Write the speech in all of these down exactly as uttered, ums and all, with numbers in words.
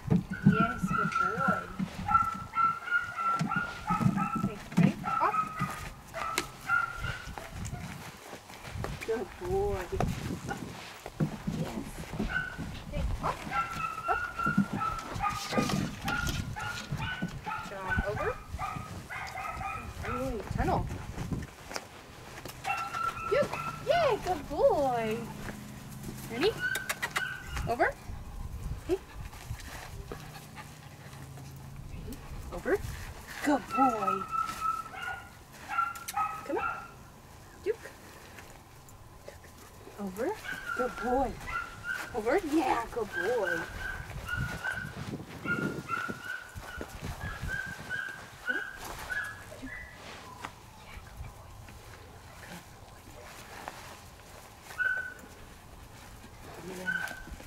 Yes, good boy. Okay, ready? Off. Good boy. Up. Yes. Okay, off. Up. Jump over. Good boy. Tunnel. Good. Yay, good boy. Ready? Over. Okay. Ready? Over. Good boy. Come on. Duke. Over. Good boy. Over. Yeah, good boy. Yeah.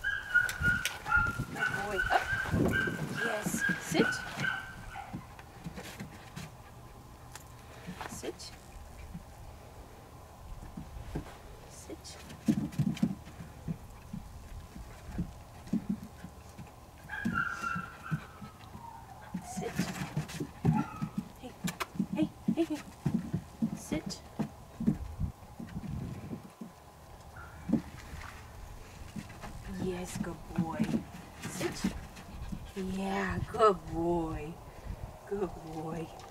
Good boy. Up. Yes. Sit. Sit. Sit. Sit. Hey. Hey. Hey. Hey. Sit. Yes, good boy. Sit. Yeah, good boy. Good boy.